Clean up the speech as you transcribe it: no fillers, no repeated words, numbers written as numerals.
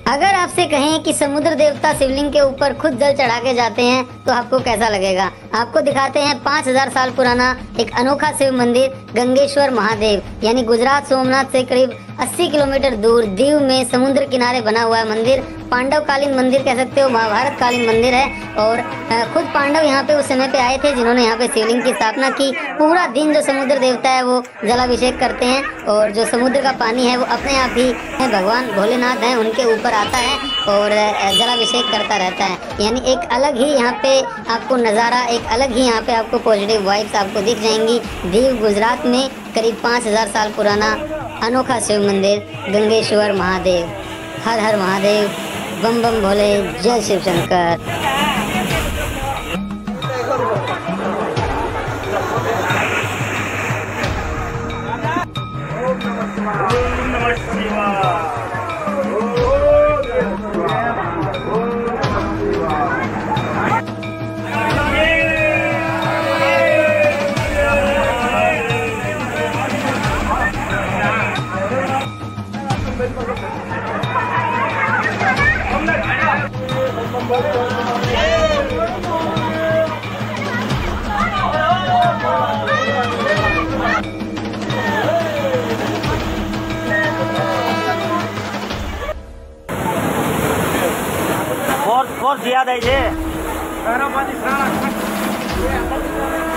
अगर आपसे कहें कि समुद्र देवता शिवलिंग के ऊपर खुद जल चढ़ा के जाते हैं तो आपको कैसा लगेगा? आपको दिखाते हैं 5000 साल पुराना एक अनोखा शिव मंदिर गंगेश्वर महादेव, यानी गुजरात सोमनाथ से करीब 80 किलोमीटर दूर दीव में समुद्र किनारे बना हुआ है मंदिर। पांडव कालीन मंदिर कह सकते हो, महाभारत कालीन मंदिर है। और खुद पांडव यहाँ पे उस समय पे आए थे जिन्होंने यहाँ पे शिवलिंग की स्थापना की। पूरा दिन जो समुद्र देवता है वो जलाभिषेक करते हैं और जो समुद्र का पानी है वो अपने आप ही भगवान भोलेनाथ हैं उनके ऊपर आता है और जलाभिषेक करता रहता है। यानी एक अलग ही यहाँ पे आपको नज़ारा, एक अलग ही यहाँ पे आपको पॉजिटिव वाइब्स आपको दिख जाएंगी। दीव गुजरात में करीब 5000 साल पुराना अनोखा शिव मंदिर गंगेश्वर महादेव। हर हर महादेव, बम बम भोले, जय शिव शंकर। फोर्स ज्यादा है।